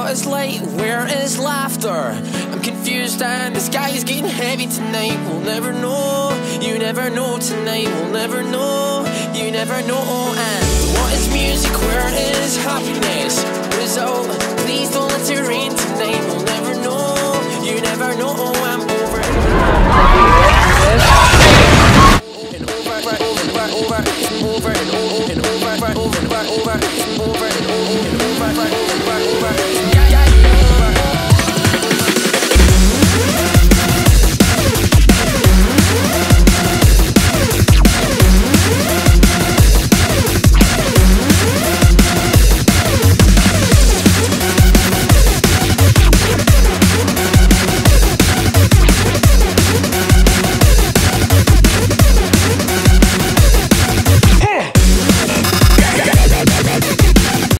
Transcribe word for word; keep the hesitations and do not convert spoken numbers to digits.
what is light? Where is laughter? I'm confused and the sky is getting heavy tonight. We'll never know, you never know tonight. We'll never know, you never know. And what is music? Where is happiness? Result, please don't let it rain tonight. We'll never know, you never know. I'm over and over and over and over and over and over and over and over.